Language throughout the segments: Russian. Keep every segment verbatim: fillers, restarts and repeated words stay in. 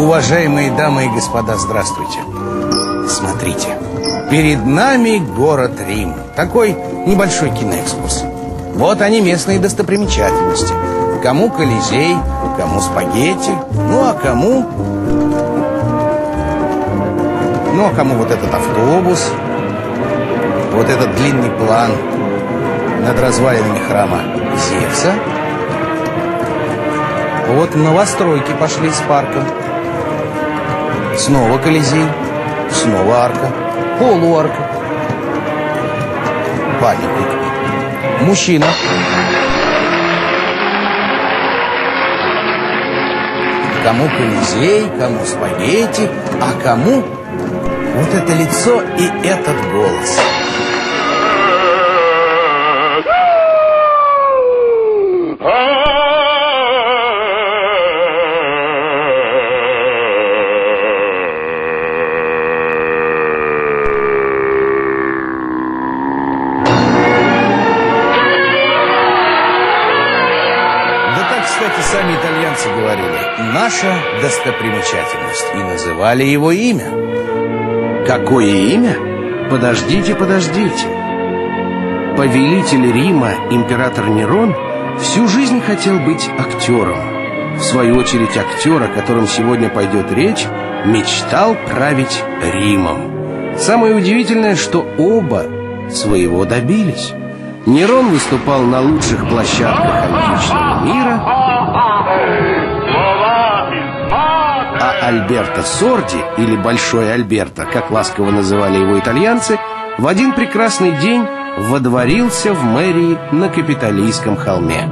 Уважаемые дамы и господа, здравствуйте. Смотрите, перед нами город Рим. Такой небольшой киноэкскурс. Вот они, местные достопримечательности. Кому Колизей, кому спагетти, ну а кому... Ну а кому вот этот автобус, вот этот длинный план над развалинами храма Зевса. Вот новостройки пошли с парком. Снова Колизей, снова арка, полуарка. Памятник. Мужчина. Кому Колизей, кому спагетти, а кому вот это лицо и этот голос. Кстати, сами итальянцы говорили: наша достопримечательность. И называли его имя. Какое имя? Подождите, подождите. Повелитель Рима, император Нерон, всю жизнь хотел быть актером. В свою очередь, актер, о котором сегодня пойдет речь, мечтал править Римом. Самое удивительное, что оба своего добились. Нерон выступал на лучших площадках античного мира, а Альберто Сорди, или Большой Альберто, как ласково называли его итальянцы, в один прекрасный день водворился в мэрии на Капитолийском холме.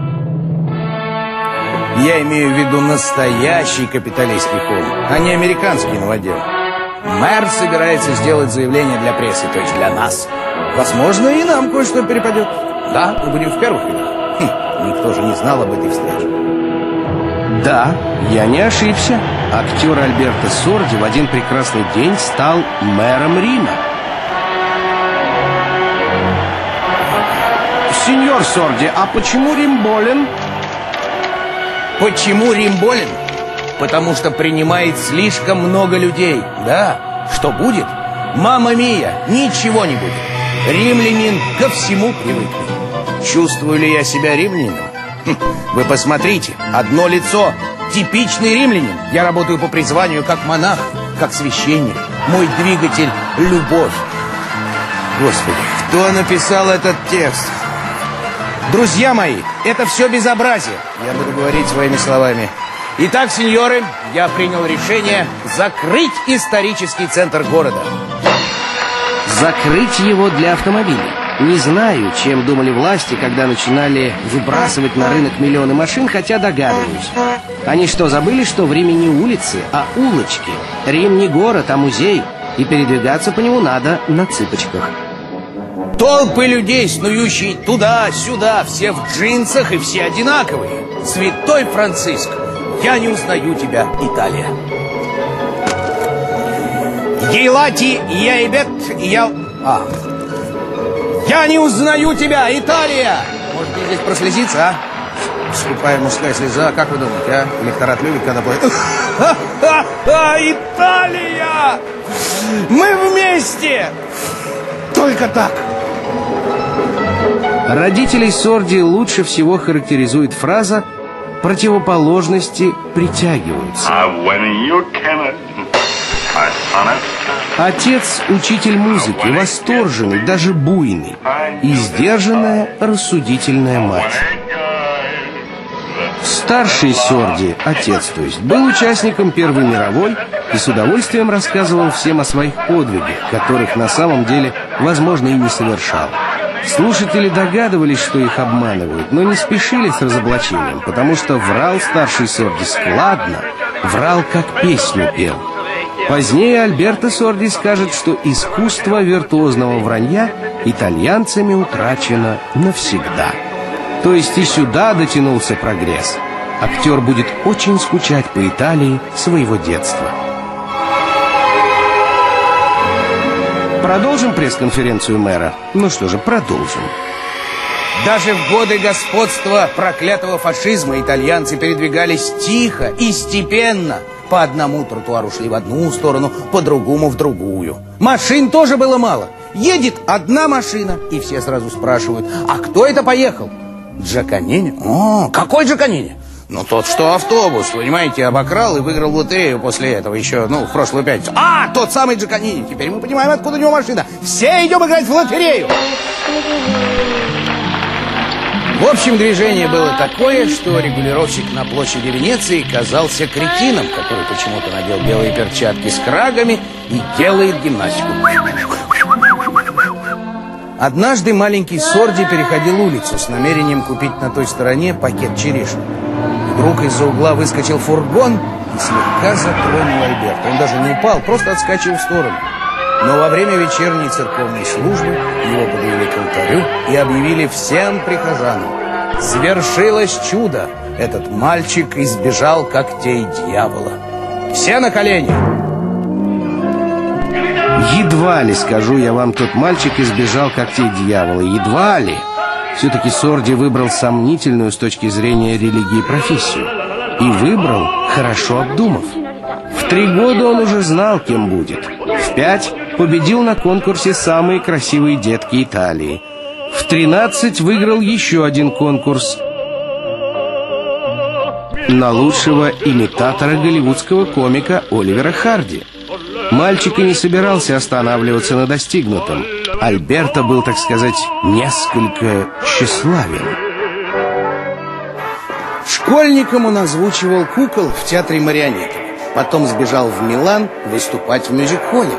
Я имею в виду настоящий Капитолийский холм, а не американский новодел. Мэр собирается сделать заявление для прессы, то есть для нас. Возможно, и нам кое-что перепадет. Да, мы будем в первых рядах. Хм, никто же не знал об этой встрече. Да, я не ошибся. Актер Альберто Сорди в один прекрасный день стал мэром Рима. Сеньор Сорди, а почему Рим болен? Почему Рим болен? Потому что принимает слишком много людей. Да, что будет? Мамма мия, ничего не будет. Римлянин ко всему привыкнет. Чувствую ли я себя римлянином? Хм, вы посмотрите, одно лицо. Типичный римлянин. Я работаю по призванию как монах, как священник. Мой двигатель — любовь. Господи, кто написал этот текст? Друзья мои, это все безобразие. Я буду говорить своими словами. Итак, сеньоры, я принял решение закрыть исторический центр города. Закрыть его для автомобилей. Не знаю, чем думали власти, когда начинали выбрасывать на рынок миллионы машин, хотя догадываюсь. Они что, забыли, что в Риме не улицы, а улочки? Рим не город, а музей, и передвигаться по нему надо на цыпочках. Толпы людей, снующие туда-сюда, все в джинсах и все одинаковые. Святой Франциск, я не узнаю тебя, Италия. Ейлати, яйбет, я... А... Я не узнаю тебя, Италия! Может, мне здесь прослезиться, а? Скупая мужская слеза, как вы думаете, а? Электорат любит, когда плачет. Ха-ха-ха! Италия! Мы вместе! Только так! Родителей Сорди лучше всего характеризует фраза «противоположности притягиваются». Отец – учитель музыки, восторженный, даже буйный, и сдержанная, рассудительная мать. Старший Сорди, отец то есть, был участником Первой мировой и с удовольствием рассказывал всем о своих подвигах, которых на самом деле, возможно, и не совершал. Слушатели догадывались, что их обманывают, но не спешили с разоблачением, потому что врал старший Сорди складно, врал, как песню пел. Позднее Альберто Сорди скажет, что искусство виртуозного вранья итальянцами утрачено навсегда. То есть и сюда дотянулся прогресс. Актер будет очень скучать по Италии своего детства. Продолжим пресс-конференцию мэра? Ну что же, продолжим. Даже в годы господства проклятого фашизма итальянцы передвигались тихо и степенно. По одному тротуару шли в одну сторону, по другому в другую. Машин тоже было мало. Едет одна машина, и все сразу спрашивают: а кто это поехал? Джаконини? О, какой Джаконини? Ну, тот, что автобус, понимаете, обокрал и выиграл лотерею после этого еще, ну, в прошлую пятницу. А, тот самый Джаконини. Теперь мы понимаем, откуда у него машина. Все идем играть в лотерею. В общем, движение было такое, что регулировщик на площади Венеции казался кретином, который почему-то надел белые перчатки с крагами и делает гимнастику. Однажды маленький Сорди переходил улицу с намерением купить на той стороне пакет черешни. Вдруг из-за угла выскочил фургон и слегка затронул Альберта. Он даже не упал, просто отскочил в сторону. Но во время вечерней церковной службы его подвели к алтарю и объявили всем прихожанам: свершилось чудо! Этот мальчик избежал когтей дьявола. Все на колени! Едва ли, скажу я вам, тот мальчик избежал когтей дьявола. Едва ли. Все-таки Сорди выбрал сомнительную с точки зрения религии профессию. И выбрал, хорошо обдумав. В три года он уже знал, кем будет. В пять победил на конкурсе «Самые красивые детки Италии». В тринадцать выиграл еще один конкурс на лучшего имитатора голливудского комика Оливера Харди. Мальчик и не собирался останавливаться на достигнутом. Альберто был, так сказать, несколько тщеславен. Школьником он озвучивал кукол в театре марионеток. Потом сбежал в Милан выступать в мюзик-холле.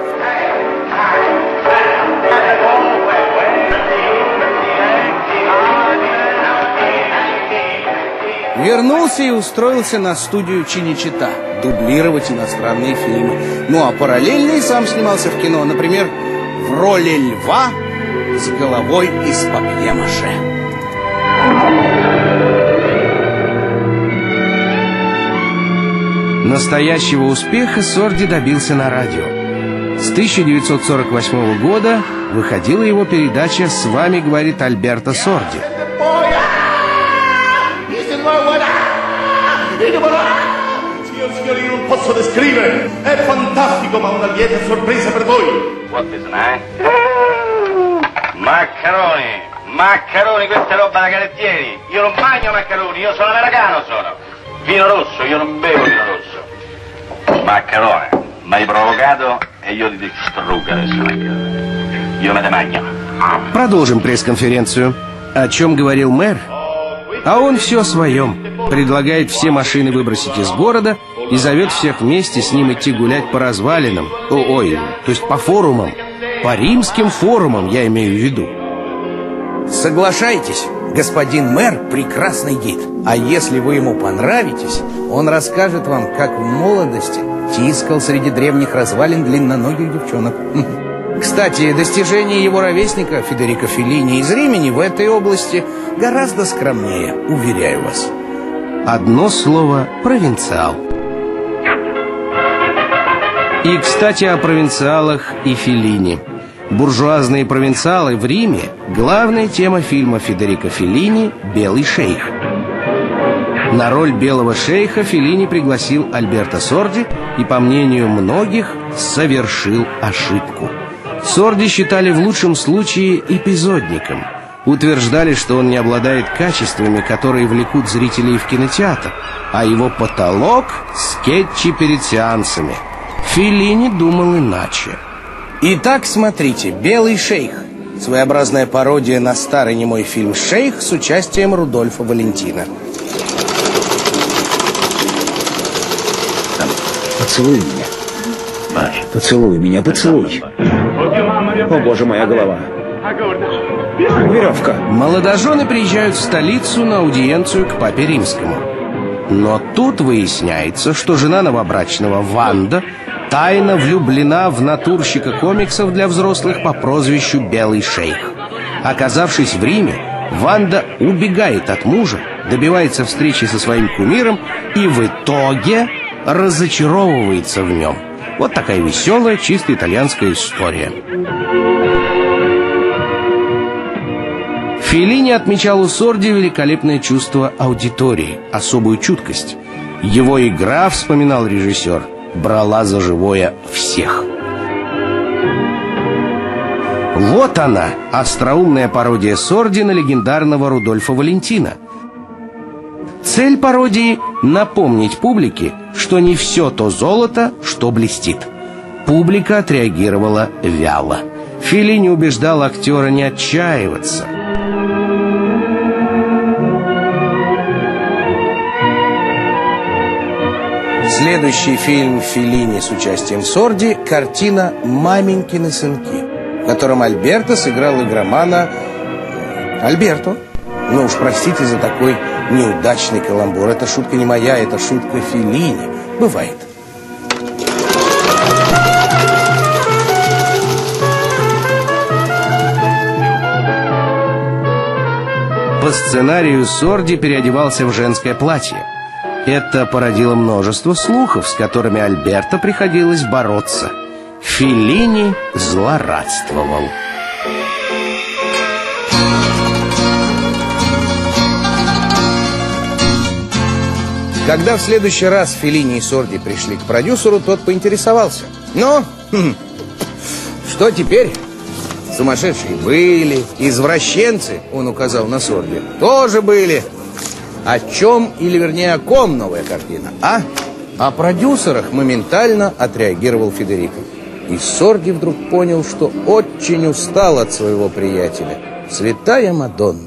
Вернулся и устроился на студию Чиничита дублировать иностранные фильмы. Ну а параллельно и сам снимался в кино. Например, в роли льва с головой из папье-маше. Настоящего успеха Сорди добился на радио. С тысяча девятьсот сорок восьмого года выходила его передача «С вами говорит Альберто Сорди». Signori, non posso descrivere. È fantastico, ma una lieta sorpresa per voi. What is that? Maccheroni, maccheroni, questa è roba da carettieri. Io non bagno maccheroni, io sono americano, sono. Vino rosso, io non bevo vino rosso. Maccherone, mi hai provocato e io ti distruggo adesso maccherone. Io me ne magno. Продолжим пресс-конференцию. О чем говорил мэр? А он все о своем. Предлагает все машины выбросить из города и зовет всех вместе с ним идти гулять по развалинам. О, ой, то есть по форумам. По римским форумам, я имею в виду. Соглашайтесь, господин мэр прекрасный гид. А если вы ему понравитесь, он расскажет вам, как в молодости тискал среди древних развалин длинноногих девчонок. Кстати, достижения его ровесника Федерико Феллини из Римини в этой области гораздо скромнее, уверяю вас. Одно слово – провинциал. И, кстати, о провинциалах и Феллини. Буржуазные провинциалы в Риме – главная тема фильма Федерико Феллини «Белый шейх». На роль белого шейха Феллини пригласил Альберто Сорди и, по мнению многих, совершил ошибку. Сорди считали в лучшем случае эпизодником. Утверждали, что он не обладает качествами, которые влекут зрителей в кинотеатр, а его потолок – скетчи перед сеансами. Феллини думал иначе. Итак, смотрите, «Белый шейх» – своеобразная пародия на старый немой фильм «Шейх» с участием Рудольфа Валентина. Поцелуй меня. Ай, поцелуй меня, поцелуй. О, боже, моя голова. Веревка. Молодожены приезжают в столицу на аудиенцию к папе римскому. Но тут выясняется, что жена новобрачного Ванда тайно влюблена в натурщика комиксов для взрослых по прозвищу Белый шейх. Оказавшись в Риме, Ванда убегает от мужа, добивается встречи со своим кумиром и в итоге разочаровывается в нем. Вот такая веселая, чисто итальянская история. Феллини отмечал у Сорди великолепное чувство аудитории, особую чуткость. Его игра, вспоминал режиссер, брала за живое всех. Вот она, остроумная пародия Сорди на легендарного Рудольфа Валентина. Цель пародии – напомнить публике, что не все то золото, что блестит. Публика отреагировала вяло. Феллини убеждал актера не отчаиваться. Следующий фильм Феллини с участием Сорди – картина «Маменькины сынки», в котором Альберто сыграл игромана Альберто. Ну уж простите за такой неудачный каламбур. Это шутка не моя, это шутка Феллини. Бывает. По сценарию Сорди переодевался в женское платье. Это породило множество слухов, с которыми Альберто приходилось бороться. Феллини злорадствовал. Когда в следующий раз Феллини и Сорди пришли к продюсеру, тот поинтересовался: «Ну, хм, что теперь? Сумасшедшие были, извращенцы, — он указал на Сорди, — тоже были. О чем, или вернее о ком новая картина, а?» О продюсерах моментально отреагировал Федерико. И Сорди вдруг понял, что очень устал от своего приятеля. Святая Мадонна.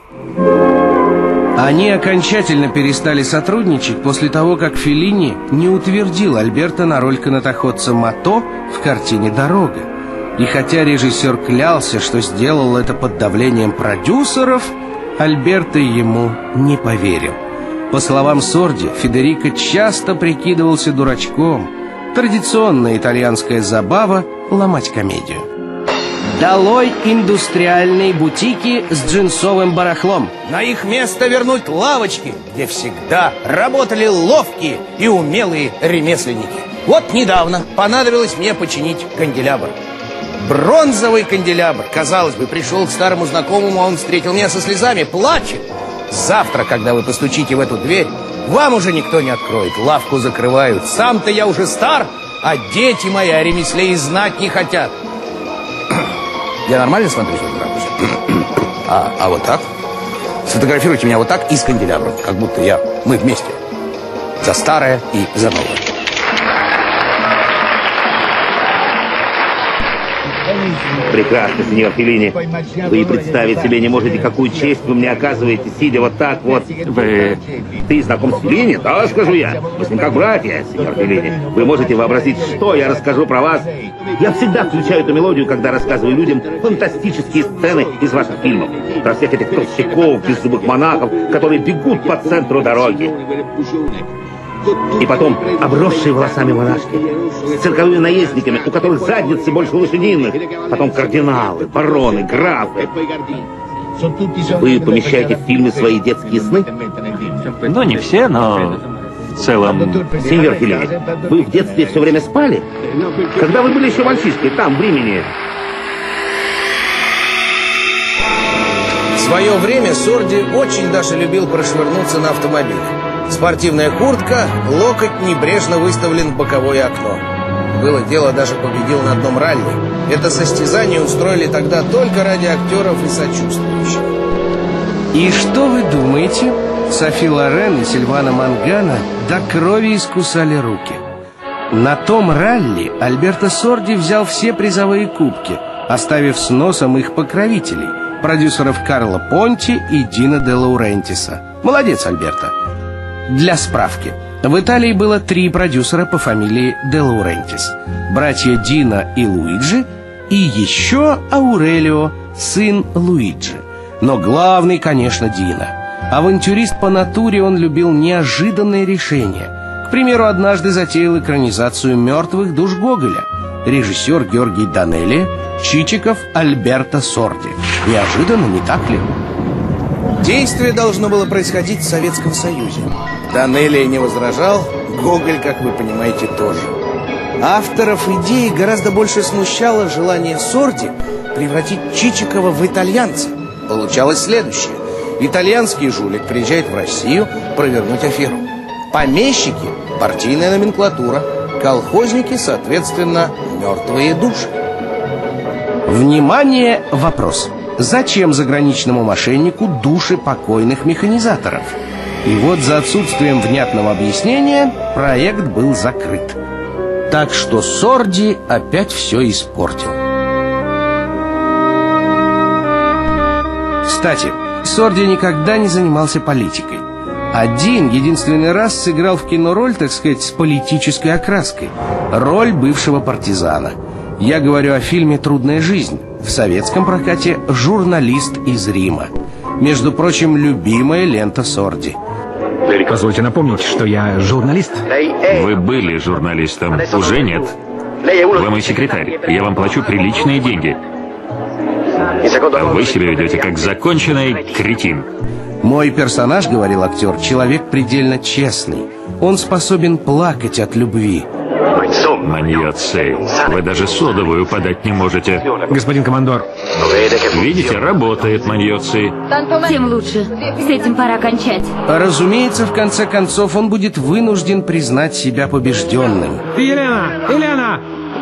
Они окончательно перестали сотрудничать после того, как Феллини не утвердил Альберто на роль канатоходца Мато в картине «Дорога». И хотя режиссер клялся, что сделал это под давлением продюсеров, Альберто ему не поверил. По словам Сорди, Федерико часто прикидывался дурачком. Традиционная итальянская забава – ломать комедию. Долой индустриальные бутики с джинсовым барахлом. На их место вернуть лавочки, где всегда работали ловкие и умелые ремесленники. Вот недавно понадобилось мне починить канделябр. Бронзовый канделябр. Казалось бы, пришел к старому знакомому, а он встретил меня со слезами, плачет. Завтра, когда вы постучите в эту дверь, вам уже никто не откроет, лавку закрывают. Сам-то я уже стар, а дети мои о ремесле и знать не хотят. Я нормально смотрюсь в этом ракурсе? А, а вот так? Сфотографируйте меня вот так и с канделябром, как будто я, мы вместе. За старое и за новое. Прекрасно, сеньор Феллини. Вы и представить себе не можете, какую честь вы мне оказываете, сидя вот так вот. Вы... Ты знаком с Феллини? Да, скажу я. Мы с ним как братья, сеньор Феллини. Вы можете вообразить, что я расскажу про вас. Я всегда включаю эту мелодию, когда рассказываю людям фантастические сцены из ваших фильмов. Про всех этих толстяков, беззубых монахов, которые бегут по центру дороги. И потом обросшие волосами монашки с цирковыми наездниками, у которых задницы больше лошадиных. Потом кардиналы, бароны, графы. Вы помещаете в фильмы свои детские сны? Ну, не все, но в целом... Сеньор Феллини, вы в детстве все время спали? Когда вы были еще мальчишкой, там, в Римени? В свое время Сорди очень даже любил прошвырнуться на автомобиле. Спортивная куртка, локоть небрежно выставлен в боковое окно. Было дело, даже победил на одном ралли. Это состязание устроили тогда только ради актеров и сочувствующих. И что вы думаете? Софи Лорен и Сильвана Мангана до крови искусали руки. На том ралли Альберто Сорди взял все призовые кубки, оставив с носом их покровителей, продюсеров Карло Понти и Дино де Лаурентиса. Молодец, Альберто. Для справки, в Италии было три продюсера по фамилии де Лаурентис: братья Дино и Луиджи, и еще Аурелио, сын Луиджи. Но главный, конечно, Дино. Авантюрист по натуре, он любил неожиданные решения. К примеру, однажды затеял экранизацию «Мертвых душ» Гоголя. Режиссер Георгий Данелли, Чичиков Альберто Сорди. Неожиданно, не так ли? Действие должно было происходить в Советском Союзе. Данелли не возражал, Гоголь, как вы понимаете, тоже. Авторов идеи гораздо больше смущало желание Сорди превратить Чичикова в итальянца. получалось следующее. Итальянский жулик приезжает в Россию провернуть аферу. Помещики – партийная номенклатура. Колхозники, соответственно, мертвые души. Внимание, вопрос. Зачем заграничному мошеннику души покойных механизаторов? И вот за отсутствием внятного объяснения проект был закрыт. Так что Сорди опять все испортил. Кстати, Сорди никогда не занимался политикой. Один, единственный раз сыграл в кино роль, так сказать, с политической окраской. Роль бывшего партизана. Я говорю о фильме «Трудная жизнь». В советском прокате «Журналист из Рима». Между прочим, любимая лента Сорди. Позвольте напомнить, что я журналист. Вы были журналистом, уже нет. Вы мой секретарь, я вам плачу приличные деньги. А вы себя ведете как законченный кретин. Мой персонаж, говорил актер, человек предельно честный. Он способен плакать от любви. Маньоцей, вы даже содовую подать не можете. Господин командор. Видите, работает маньоцей. Тем лучше. С этим пора кончать. Разумеется, в конце концов, он будет вынужден признать себя побежденным. Елена! Елена!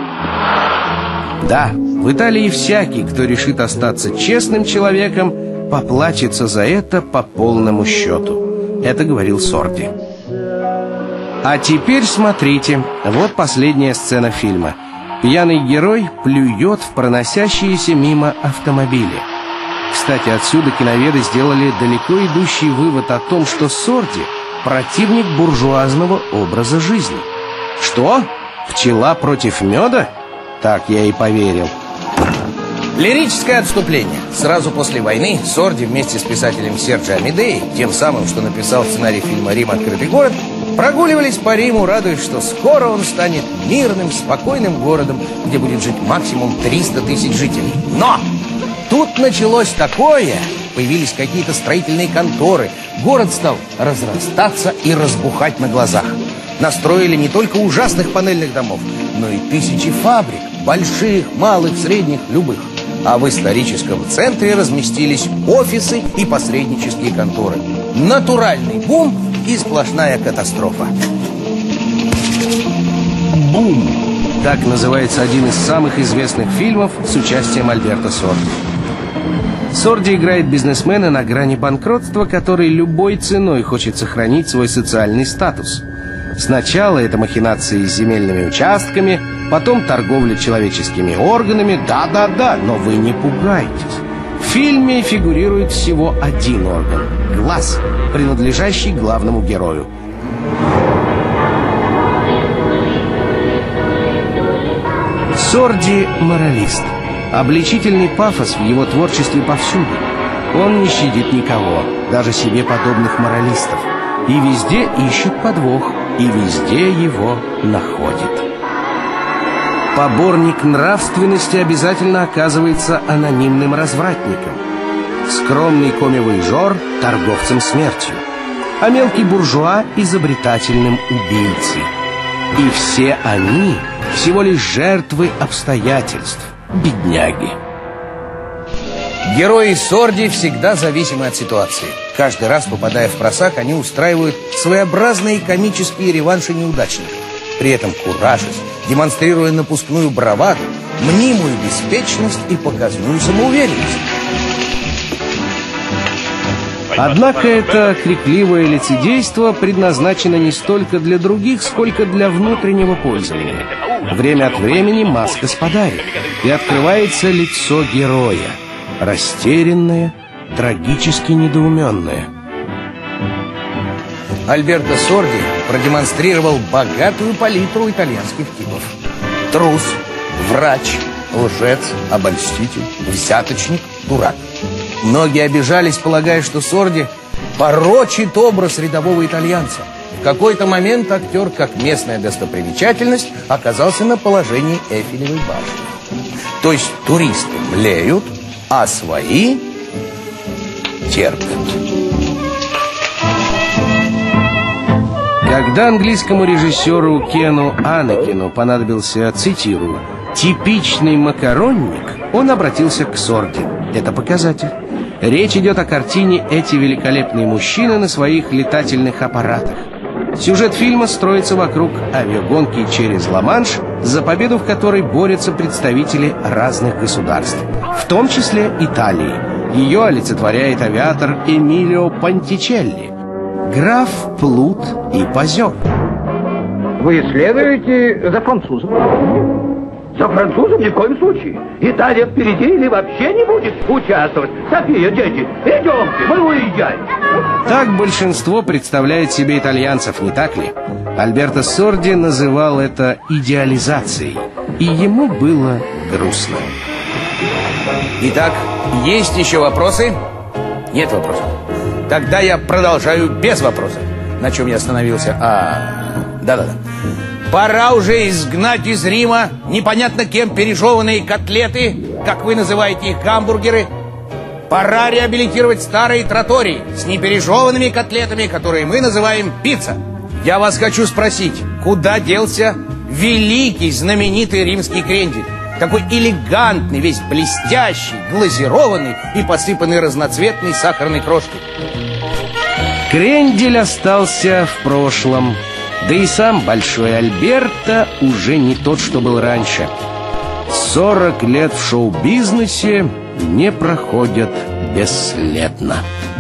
Да, в Италии всякий, кто решит остаться честным человеком, поплатится за это по полному счету. Это говорил Сорди. А теперь смотрите, вот последняя сцена фильма. Пьяный герой плюет в проносящиеся мимо автомобили. Кстати, отсюда киноведы сделали далеко идущий вывод о том, что Сорди – противник буржуазного образа жизни. Что? Пчела против меда? Так я и поверил. Лирическое отступление. Сразу после войны Сорди вместе с писателем Серджио Амедеи, тем самым, что написал сценарий фильма «Рим. Открытый город», прогуливались по Риму, радуясь, что скоро он станет мирным, спокойным городом, где будет жить максимум триста тысяч жителей. Но тут началось такое, появились какие-то строительные конторы, город стал разрастаться и разбухать на глазах. Настроили не только ужасных панельных домов, но и тысячи фабрик, больших, малых, средних, любых. А в историческом центре разместились офисы и посреднические конторы. Натуральный бум и сплошная катастрофа. Бум! Так называется один из самых известных фильмов с участием Альберто Сорди. Сорди играет бизнесмена на грани банкротства, который любой ценой хочет сохранить свой социальный статус. Сначала это махинации с земельными участками, потом торговля человеческими органами. Да-да-да, но вы не пугайтесь. В фильме фигурирует всего один орган – глаз, принадлежащий главному герою. Сорди – моралист. Обличительный пафос в его творчестве повсюду. Он не щадит никого, даже себе подобных моралистов. И везде ищет подвох, и везде его находит. Поборник нравственности обязательно оказывается анонимным развратником. Скромный коммивояжер – торговцем смертью. А мелкий буржуа – изобретательным убийцей. И все они всего лишь жертвы обстоятельств, бедняги. Герои Сорди всегда зависимы от ситуации. Каждый раз, попадая в просак, они устраивают своеобразные комические реванши неудачников. При этом куражась, демонстрируя напускную браваду, мнимую беспечность и показную самоуверенность. Однако это крикливое лицедейство предназначено не столько для других, сколько для внутреннего пользования. Время от времени маска спадает, и открывается лицо героя. Растерянное, трагически недоуменное. Альберто Сорди продемонстрировал богатую палитру итальянских типов. Трус, врач, лжец, обольститель, взяточник, дурак. Многие обижались, полагая, что Сорди порочит образ рядового итальянца. В какой-то момент актер, как местная достопримечательность, оказался на положении Эйфелевой башни. То есть туристы млеют, а свои терпят. Когда английскому режиссеру Кену Анакину понадобился, цитирую, «типичный макаронник», он обратился к Сорди. Это показатель. Речь идет о картине «Эти великолепные мужчины на своих летательных аппаратах». Сюжет фильма строится вокруг авиагонки через Ла-Манш, за победу в которой борются представители разных государств, в том числе Италии. Ее олицетворяет авиатор Эмилио Пантичелли, граф Плут и Позер. Вы следуете за французом? За французом ни в коем случае. Италия впереди или вообще не будет участвовать. София, дети, идемте, мы уезжаем. Так большинство представляет себе итальянцев, не так ли? Альберто Сорди называл это идеализацией, и ему было грустно. Итак, есть еще вопросы? Нет вопросов. Тогда я продолжаю без вопросов. На чем я остановился? А, да-да-да. Пора уже изгнать из Рима непонятно кем пережеванные котлеты, как вы называете их, гамбургеры. Пора реабилитировать старые траттории с непережеванными котлетами, которые мы называем пицца. Я вас хочу спросить, куда делся великий знаменитый римский крендель? Такой элегантный, весь блестящий, глазированный и посыпанный разноцветной сахарной крошкой. Крендель остался в прошлом. Да и сам Большой Альберто уже не тот, что был раньше. Сорок лет в шоу-бизнесе не проходят бесследно.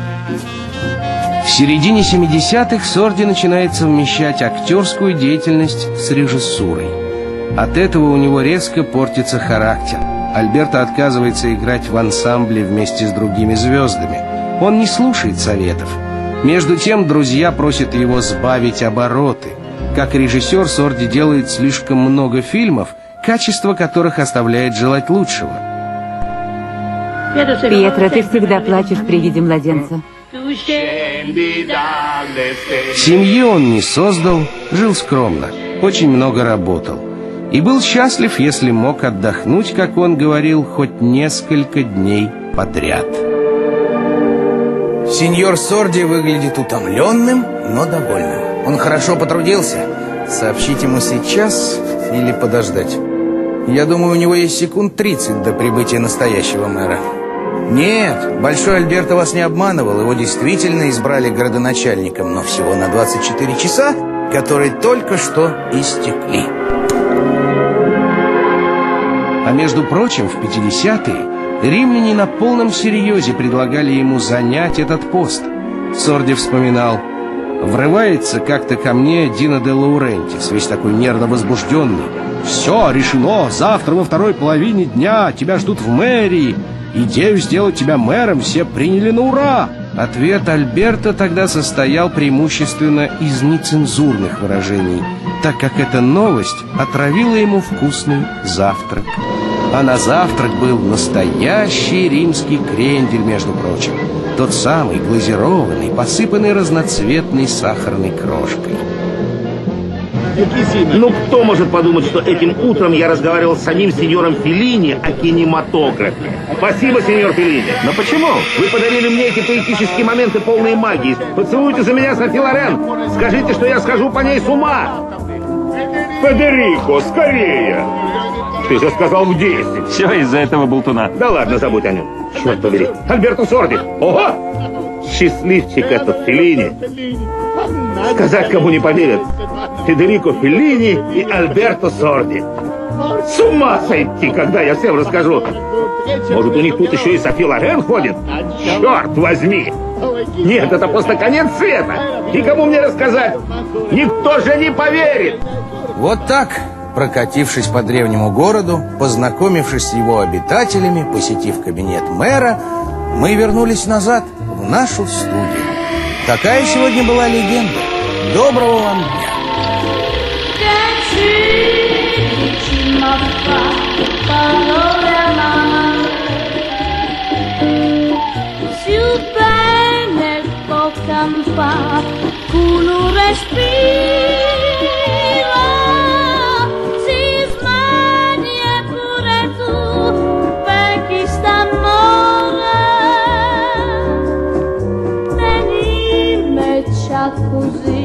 В середине семидесятых Сорди начинает совмещать актерскую деятельность с режиссурой. От этого у него резко портится характер. Альберто отказывается играть в ансамбле вместе с другими звездами. Он не слушает советов. Между тем, друзья просят его сбавить обороты. Как режиссер, Сорди делает слишком много фильмов, качество которых оставляет желать лучшего. Пьетро, ты всегда плачешь при виде младенца. Семьи он не создал, жил скромно, очень много работал. И был счастлив, если мог отдохнуть, как он говорил, хоть несколько дней подряд. Сеньор Сорди выглядит утомленным, но довольным. Он хорошо потрудился. Сообщить ему сейчас или подождать? Я думаю, у него есть секунд тридцать до прибытия настоящего мэра. Нет, Большой Альберто вас не обманывал. Его действительно избрали градоначальником, но всего на двадцать четыре часа, которые только что истекли. А между прочим, в пятидесятые римляне на полном серьезе предлагали ему занять этот пост. Сорди вспоминал: врывается как-то ко мне Дино де Лаурентис, весь такой нервно возбужденный. «Все решено, завтра во второй половине дня тебя ждут в мэрии. Идею сделать тебя мэром все приняли на ура!» Ответ Альберто тогда состоял преимущественно из нецензурных выражений, так как эта новость отравила ему вкусный завтрак. А на завтрак был настоящий римский крендель, между прочим. Тот самый, глазированный, посыпанный разноцветной сахарной крошкой. Ну, кто может подумать, что этим утром я разговаривал с самим сеньором Феллини о кинематографе? Спасибо, сеньор Феллини. Но почему? Вы подарили мне эти поэтические моменты, полные магии. Поцелуйте за меня Софи Лорен. Скажите, что я схожу по ней с ума. Федерико, скорее! Ты же сказал в десять. Все из-за этого болтуна. Да ладно, забудь о нем. Черт побери. Альберто Сорди. Ого! Счастливчик этот Феллини. Сказать кому не поверят. Федерико Феллини и Альберто Сорди. С ума сойти, когда я всем расскажу. Может, у них тут еще и Софи Лорен ходит? Черт возьми! Нет, это просто конец света. И кому мне рассказать? Никто же не поверит. Вот так, прокатившись по древнему городу, познакомившись с его обитателями, посетив кабинет мэра, мы вернулись назад, в нашу студию. Такая сегодня была легенда. Доброго вам дня! Così